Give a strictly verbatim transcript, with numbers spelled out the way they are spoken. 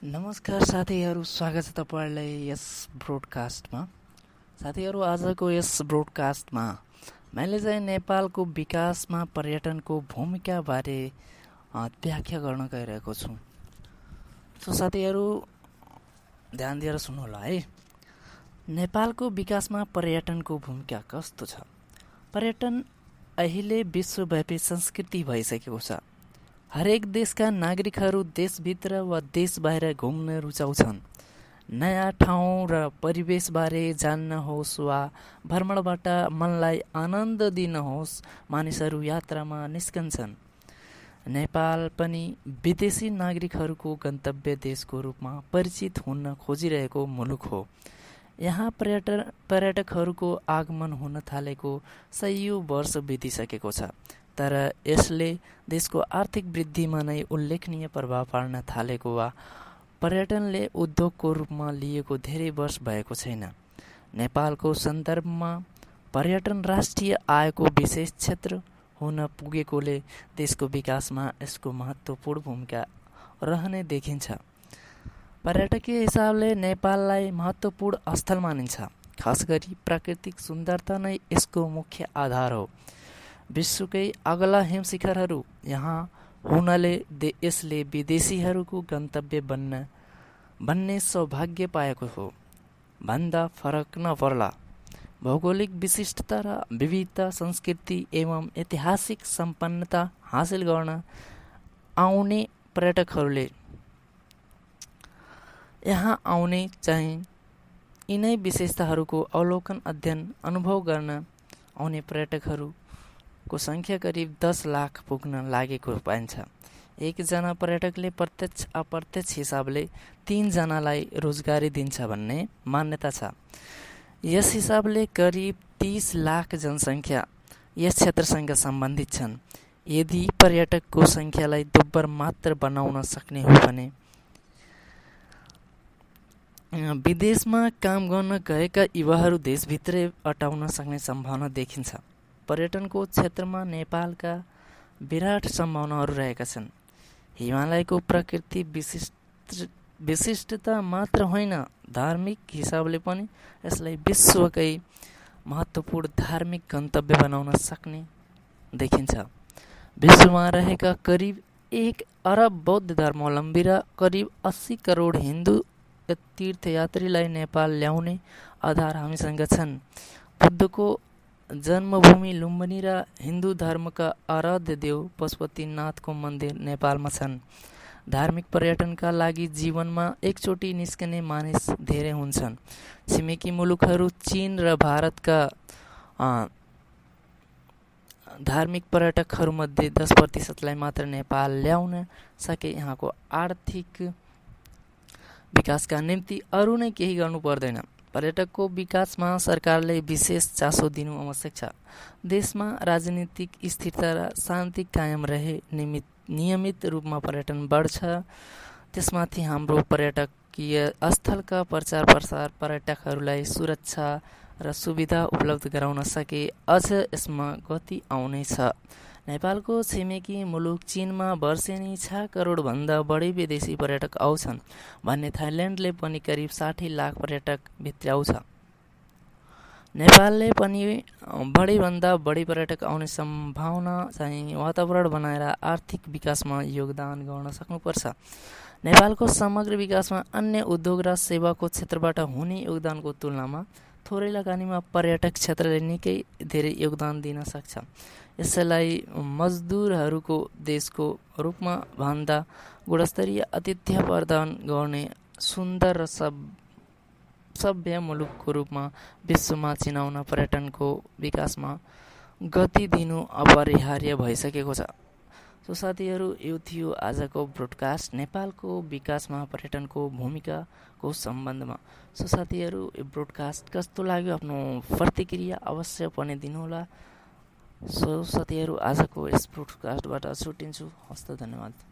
नमस्कार साथीहरू, स्वागत छ तपाईहरुलाई यस ब्रोडकास्टमा। साथीहरू, आजको यस ब्रोडकास्टमा मैले चाहिँ नेपालको विकासमा पर्यटनको भूमिका बारे व्याख्या गर्न गइरहेको छु। सो साथीहरू, ध्यान दिएर सुन्नुहोला है। नेपालको विकासमा पर्यटनको भूमिका कस्तो छ? पर्यटन अहिले विश्वव्यापी संस्कृति भइसकेको छ। हरेक देशका नागरिकहरू देशभित्र वा देश बाहिर घुम्न रुचाउँछन्। नयाँ ठाउँ र परिवेशबारे जान्न होस् वा भ्रमणबाट मनलाई आनन्द दिन होस्, मानिसहरू यात्रामा निस्कन्छन्। नेपाल पनि विदेशी नागरिकहरूको गन्तव्य देशको रूपमा परिचित हुन खोजिरहेको मुलुक हो। यहाँ पर्यटन पर्यटकहरूको आगमन हुन थालेको सयौं वर्ष बितिसकेको छ, तर यसले देशको आर्थिक वृद्धिमा नै उल्लेखनीय प्रभाव पार्न थालेको वा पर्यटनले उद्योगको रूपमा लिएको धेरै वर्ष भएको छैन। नेपालको सन्दर्भमा पर्यटन राष्ट्रिय आयको विशेष क्षेत्र हुन पुगेकोले देशको विकासमा यसको महत्त्वपूर्ण भूमिका रहने देखिन्छ। पर्यटकीय हिसाबले नेपाललाई महत्त्वपूर्ण स्थल मानिन्छ। खास गरी प्राकृतिक सुन्दरता नै यसको मुख्य आधार हो। विश्वकै अग्ला हिमशिखरहरू यहाँ हुनाले यसले विदेशीहरूको गन्तव्य बन्न बन्ने सौभाग्य पाएको हो भन्दा फरक नपर्ला। भौगोलिक विशिष्टता र विविधता, संस्कृति एवं ऐतिहासिक सम्पन्नता हासिल गर्न आउने पर्यटकहरूले यहाँ आउने चाहिँ यिनै विशेषताहरूको अवलोकन, अध्ययन, अनुभव गर्न आउने पर्यटकहरू को संख्या करिब दस लाख पुग्न लागेको पाइन्छ। एकजना पर्यटकले प्रत्यक्ष अप्रत्यक्ष हिसाबले तीन जनालाई रोजगारी दिन्छ भन्ने मान्यता छ। यस हिसाबले करिब तीस लाख जनसङ्ख्या यस क्षेत्रसँग सम्बन्धित छन्। यदि पर्यटकको संख्यालाई दोब्बर मात्र बनाउन सक्ने हो भने विदेशमा काम गर्न गएका युवाहरू देशभित्रै अटाउन सक्ने सम्भावना देखिन्छ। पर्यटनको क्षेत्रमा नेपालका विराट सम्भावनाहरू रहेका छन्। हिमालयको प्रकृति विशिष्ट विशिष्टता मात्र होइन, धार्मिक हिसाबले पनि यसलाई विश्वकै महत्त्वपूर्ण धार्मिक गन्तव्य बनाउन सक्ने देखिन्छ। विश्वमा रहेका करिब एक अरब बौद्ध धर्मावलम्बी र करिब अस्सी करोड हिन्दू तीर्थयात्रीलाई नेपाल ल्याउने आधार हामीसँग छन्। बुद्धको जन्मभूमि लुम्बिनी र हिन्दू धर्मका आराध्य देव पशुपतिनाथको मन्दिर नेपालमा छन्। धार्मिक पर्यटनका लागि जीवनमा एकचोटि निस्कने मानिस धेरै हुन्छन्। छिमेकी मुलुकहरू चीन र भारतका धार्मिक पर्यटकहरूमध्ये दस प्रतिशतलाई मात्र नेपाल ल्याउन सके यहाँको आर्थिक विकासका निम्ति अरू नै केही गर्नु पर्दैन। पर्यटकको विकासमा सरकारले विशेष चासो दिनु आवश्यक छ। देशमा राजनीतिक स्थिरता र शान्ति कायम रहे निमित नियमित रूपमा पर्यटन बढ्छ। त्यसमाथि हाम्रो पर्यटकीय स्थलका प्रचार प्रसार पर्यटकहरूलाई सुरक्षा र सुविधा उपलब्ध गराउन सके अझ यसमा गति आउनेछ। नेपालको छिमेकी मुलुक चीनमा वर्षेनी छ करोड भन्दा बढी विदेशी पर्यटक आउँछन् भन्ने थाइल्यान्डले पनि करिब साठी लाख पर्यटक भित्र्याउँछ। नेपालले पनि बढी भन्दा बढी पर्यटक आउने सम्भावना चाहिँ वातावरण बनाएर आर्थिक विकासमा योगदान गर्न सक्नुपर्छ। नेपालको समग्र विकासमा अन्य उद्योग र सेवाको क्षेत्रबाट हुने योगदानको तुलनामा थोरै लगानीमा पर्यटक क्षेत्रले निकै धेरै योगदान दिन सक्छ। यसलाई मजदुरहरूको देशको रूपमा भन्दा गुणस्तरीय आतिथ्य प्रदान गर्ने सुन्दर र सब सभ्य मुलुकको रूपमा विश्वमा चिनाउन पर्यटनको विकासमा गति दिनु अपरिहार्य भइसकेको छ। सो साथीहरू, यो थियो आजको ब्रोडकास्ट नेपालको विकासमा पर्यटनको भूमिकाको सम्बन्धमा। सो साथीहरू, यो ब्रोडकास्ट कस्तो लाग्यो आफ्नो प्रतिक्रिया अवश्य पनि दिनुहोला। सो साथीहरू, आजको यस ब्रोडकास्टबाट छुट्टिन्छु। हस्त, धन्यवाद।